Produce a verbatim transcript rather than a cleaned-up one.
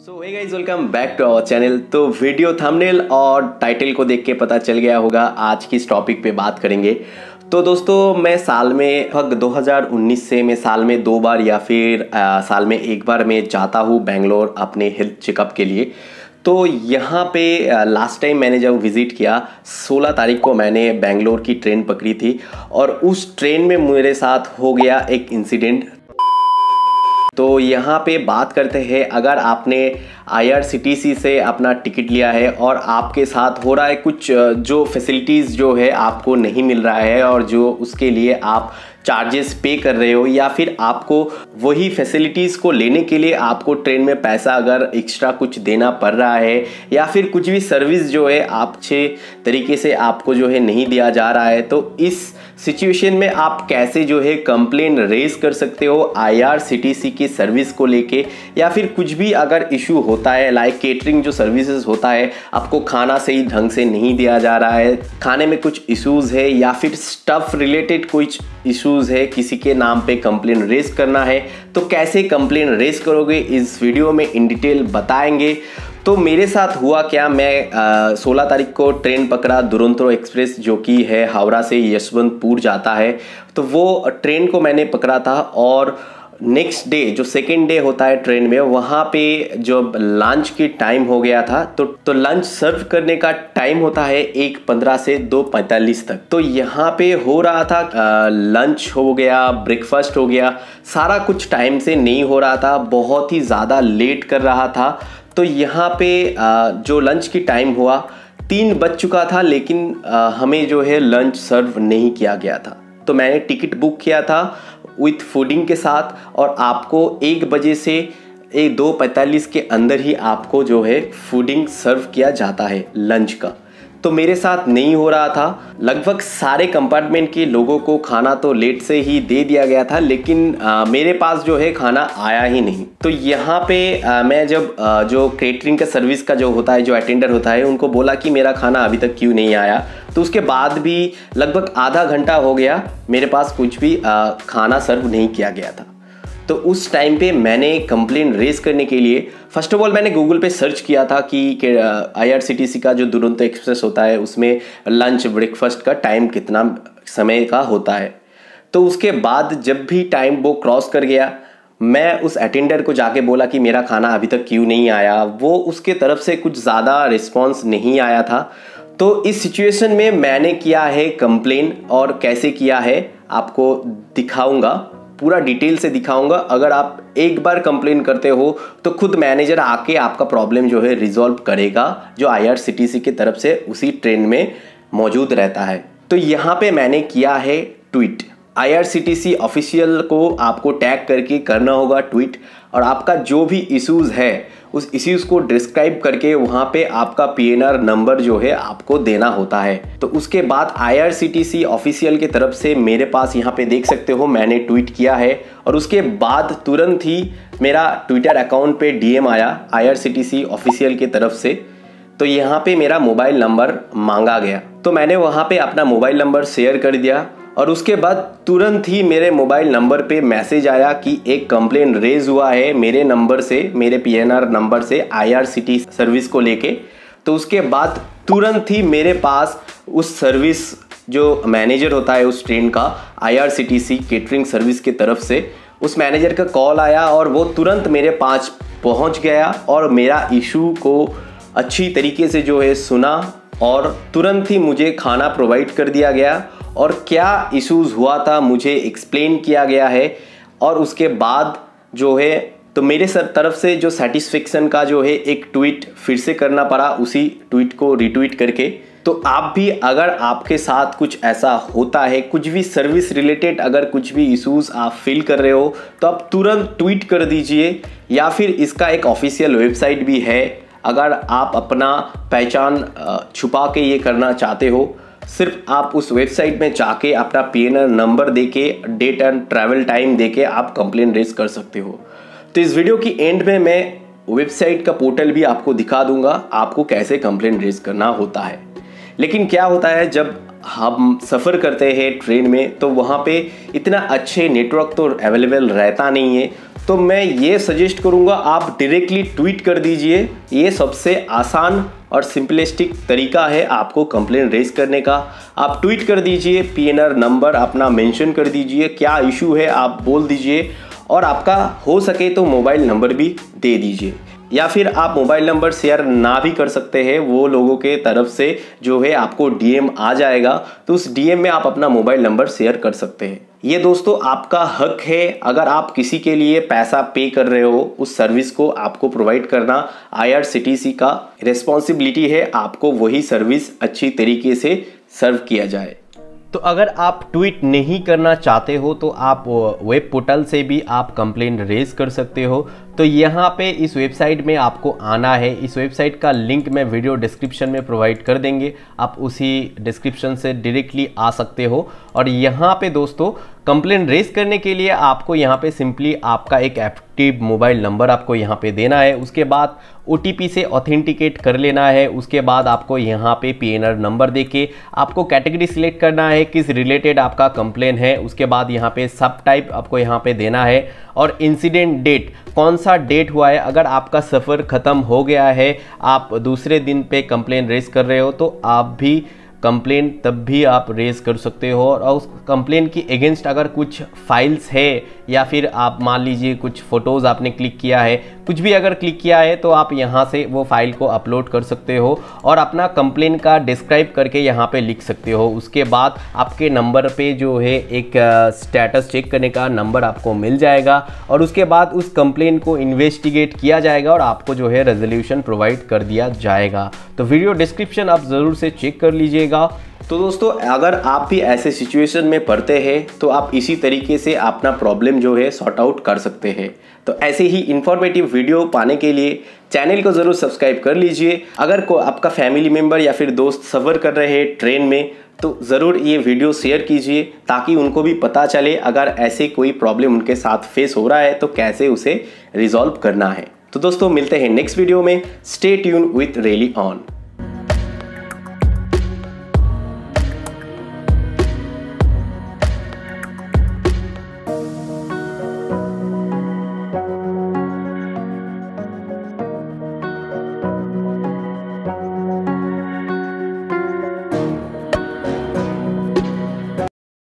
So hey guys, welcome back to our channel. तो video thumbnail और title को देख के पता चल गया होगा आज किस टॉपिक पे बात करेंगे। तो दोस्तों, मैं साल में लगभग दो हज़ार उन्नीस से मैं साल में दो बार या फिर आ, साल में एक बार मैं जाता हूँ बेंगलोर अपने हेल्थ चेकअप के लिए। तो यहाँ पे लास्ट टाइम मैंने जब विज़िट किया सोलह तारीख को मैंने बेंगलोर की ट्रेन पकड़ी थी और उस ट्रेन में मेरे साथ हो गया एक इंसिडेंट। तो यहाँ पे बात करते हैं, अगर आपने आई आर सी टी सी से अपना टिकट लिया है और आपके साथ हो रहा है कुछ जो फैसिलिटीज़ जो है आपको नहीं मिल रहा है और जो उसके लिए आप चार्जेस पे कर रहे हो, या फिर आपको वही फैसिलिटीज़ को लेने के लिए आपको ट्रेन में पैसा अगर एक्स्ट्रा कुछ देना पड़ रहा है, या फिर कुछ भी सर्विस जो है अच्छे तरीके से आपको जो है नहीं दिया जा रहा है, तो इस सिचुएशन में आप कैसे जो है कंप्लेन रेज कर सकते हो आई आर सी टी सी की सर्विस को लेके, या फिर कुछ भी अगर इशू होता है लाइक केटरिंग जो सर्विसेज होता है, आपको खाना सही ढंग से नहीं दिया जा रहा है, खाने में कुछ इश्यूज है, या फिर स्टफ रिलेटेड कुछ इश्यूज है, किसी के नाम पे कंप्लेन रेज करना है, तो कैसे कंप्लेन रेज करोगे इस वीडियो में इन डिटेल बताएंगे। तो मेरे साथ हुआ क्या, मैं सोलह तारीख को ट्रेन पकड़ा दुरंतो एक्सप्रेस जो कि है हावड़ा से यशवंतपुर जाता है। तो वो ट्रेन को मैंने पकड़ा था और नेक्स्ट डे जो सेकेंड डे होता है ट्रेन में, वहाँ पे जब लंच की टाइम हो गया था तो तो लंच सर्व करने का टाइम होता है एक पंद्रह से दो पैंतालीस तक। तो यहाँ पे हो रहा था लंच हो गया, ब्रेकफास्ट हो गया, सारा कुछ टाइम से नहीं हो रहा था, बहुत ही ज़्यादा लेट कर रहा था। तो यहाँ पे जो लंच की टाइम हुआ तीन बज चुका था, लेकिन हमें जो है लंच सर्व नहीं किया गया था। तो मैंने टिकट बुक किया था विथ फूडिंग के साथ, और आपको एक बजे से एक दो पैंतालीस के अंदर ही आपको जो है फूडिंग सर्व किया जाता है लंच का। तो मेरे साथ नहीं हो रहा था। लगभग सारे कंपार्टमेंट के लोगों को खाना तो लेट से ही दे दिया गया था, लेकिन आ, मेरे पास जो है खाना आया ही नहीं। तो यहाँ पे आ, मैं जब आ, जो केटरिंग का सर्विस का जो होता है, जो अटेंडर होता है, उनको बोला कि मेरा खाना अभी तक क्यों नहीं आया। तो उसके बाद भी लगभग आधा घंटा हो गया, मेरे पास कुछ भी आ, खाना सर्व नहीं किया गया था। तो उस टाइम पे मैंने कंप्लेन रेज करने के लिए फर्स्ट ऑफ ऑल मैंने गूगल पे सर्च किया था कि आई आर सी टी सी का जो दुरंतो एक्सप्रेस होता है उसमें लंच ब्रेकफास्ट का टाइम कितना समय का होता है। तो उसके बाद जब भी टाइम वो क्रॉस कर गया, मैं उस अटेंडर को जाके बोला कि मेरा खाना अभी तक क्यों नहीं आया। वो उसके तरफ से कुछ ज़्यादा रिस्पॉन्स नहीं आया था। तो इस सिचुएशन में मैंने किया है कंप्लेन, और कैसे किया है आपको दिखाऊंगा, पूरा डिटेल से दिखाऊंगा। अगर आप एक बार कंप्लेन करते हो तो खुद मैनेजर आके आपका प्रॉब्लम जो है रिजॉल्व करेगा, जो आई आर सी टी सी की तरफ से उसी ट्रेन में मौजूद रहता है। तो यहाँ पे मैंने किया है tweet, I R C T C official को आपको टैग करके करना होगा ट्वीट, और आपका जो भी इश्यूज है उस इश्यूज को डिस्क्राइब करके वहाँ पे आपका पी एन आर नंबर जो है आपको देना होता है। तो उसके बाद I R C T C official की तरफ से मेरे पास यहाँ पे देख सकते हो मैंने ट्वीट किया है, और उसके बाद तुरंत ही मेरा ट्विटर अकाउंट पे डी एम आया I R C T C official की तरफ से। तो यहाँ पे मेरा मोबाइल नंबर मांगा गया, तो मैंने वहाँ पे अपना मोबाइल नंबर शेयर कर दिया, और उसके बाद तुरंत ही मेरे मोबाइल नंबर पे मैसेज आया कि एक कंप्लेन रेज हुआ है मेरे नंबर से, मेरे पी एन आर नंबर से I R C T C service को लेके। तो उसके बाद तुरंत ही मेरे पास उस सर्विस जो मैनेजर होता है उस ट्रेन का, I R C T C catering service की तरफ से उस मैनेजर का कॉल आया, और वो तुरंत मेरे पास पहुंच गया और मेरा इशू को अच्छी तरीके से जो है सुना, और तुरंत ही मुझे खाना प्रोवाइड कर दिया गया, और क्या इश्यूज हुआ था मुझे एक्सप्लेन किया गया है। और उसके बाद जो है तो मेरे सर तरफ से जो सेटिस्फेक्शन का जो है एक ट्वीट फिर से करना पड़ा, उसी ट्वीट को रिट्वीट करके। तो आप भी अगर आपके साथ कुछ ऐसा होता है, कुछ भी सर्विस रिलेटेड अगर कुछ भी इश्यूज आप फील कर रहे हो, तो आप तुरंत ट्वीट कर दीजिए, या फिर इसका एक ऑफिशियल वेबसाइट भी है। अगर आप अपना पहचान छुपा के ये करना चाहते हो, सिर्फ आप उस वेबसाइट में जाके अपना पी एन आर नंबर देके, डेट एंड ट्रैवल टाइम देके आप कंप्लेन रेज कर सकते हो। तो इस वीडियो की एंड में मैं वेबसाइट का पोर्टल भी आपको दिखा दूंगा, आपको कैसे कंप्लेन रेज करना होता है। लेकिन क्या होता है, जब हम सफ़र करते हैं ट्रेन में तो वहाँ पे इतना अच्छे नेटवर्क तो अवेलेबल रहता नहीं है। तो मैं ये सजेस्ट करूँगा आप डायरेक्टली ट्वीट कर दीजिए। ये सबसे आसान और सिंपलिस्टिक तरीका है आपको कंप्लेन रेज करने का। आप ट्वीट कर दीजिए, पीएनआर नंबर अपना मेंशन कर दीजिए, क्या इशू है आप बोल दीजिए, और आपका हो सके तो मोबाइल नंबर भी दे दीजिए। या फिर आप मोबाइल नंबर शेयर ना भी कर सकते हैं, वो लोगों के तरफ से जो है आपको डीएम आ जाएगा, तो उस डीएम में आप अपना मोबाइल नंबर शेयर कर सकते हैं। ये दोस्तों आपका हक है। अगर आप किसी के लिए पैसा पे कर रहे हो, उस सर्विस को आपको प्रोवाइड करना आईआरसीटीसी का रिस्पॉन्सिबिलिटी है। आपको वही सर्विस अच्छी तरीके से सर्व किया जाए। तो अगर आप ट्वीट नहीं करना चाहते हो तो आप वेब पोर्टल से भी आप कंप्लेंट रेज कर सकते हो। तो यहाँ पे इस वेबसाइट में आपको आना है। इस वेबसाइट का लिंक मैं वीडियो डिस्क्रिप्शन में प्रोवाइड कर देंगे, आप उसी डिस्क्रिप्शन से डायरेक्टली आ सकते हो। और यहाँ पे दोस्तों कंप्लेंट रेज करने के लिए आपको यहाँ पे सिंपली आपका एक एक्टिव मोबाइल नंबर आपको यहाँ पे देना है। उसके बाद ओटीपी से ऑथेंटिकेट कर लेना है। उसके बाद आपको यहाँ पे पीएनआर नंबर देके आपको कैटेगरी सिलेक्ट करना है, किस रिलेटेड आपका कंप्लेन है। उसके बाद यहाँ पे सब टाइप आपको यहाँ पे देना है और इंसिडेंट डेट, कौन सा डेट हुआ है। अगर आपका सफ़र ख़त्म हो गया है, आप दूसरे दिन पे कंप्लेन रेज कर रहे हो, तो आप भी कंप्लेन तब भी आप रेज कर सकते हो। और उस कंप्लेन की अगेंस्ट अगर कुछ फाइल्स है या फिर आप मान लीजिए कुछ फ़ोटोज़ आपने क्लिक किया है, कुछ भी अगर क्लिक किया है, तो आप यहाँ से वो फाइल को अपलोड कर सकते हो और अपना कंप्लेन का डिस्क्राइब करके यहाँ पे लिख सकते हो। उसके बाद आपके नंबर पे जो है एक स्टेटस चेक करने का नंबर आपको मिल जाएगा और उसके बाद उस कंप्लेन को इन्वेस्टिगेट किया जाएगा और आपको जो है रेजोल्यूशन प्रोवाइड कर दिया जाएगा। तो वीडियो डिस्क्रिप्शन आप ज़रूर से चेक कर लीजिएगा। तो दोस्तों अगर आप भी ऐसे सिचुएशन में पड़ते हैं तो आप इसी तरीके से अपना प्रॉब्लम जो है सॉर्ट आउट कर सकते हैं। तो ऐसे ही इंफॉर्मेटिव वीडियो पाने के लिए चैनल को ज़रूर सब्सक्राइब कर लीजिए। अगर को आपका फैमिली मेम्बर या फिर दोस्त सफ़र कर रहे हैं ट्रेन में तो ज़रूर ये वीडियो शेयर कीजिए ताकि उनको भी पता चले अगर ऐसे कोई प्रॉब्लम उनके साथ फेस हो रहा है तो कैसे उसे रिजॉल्व करना है। तो दोस्तों मिलते हैं नेक्स्ट वीडियो में। Stay tune with rely on.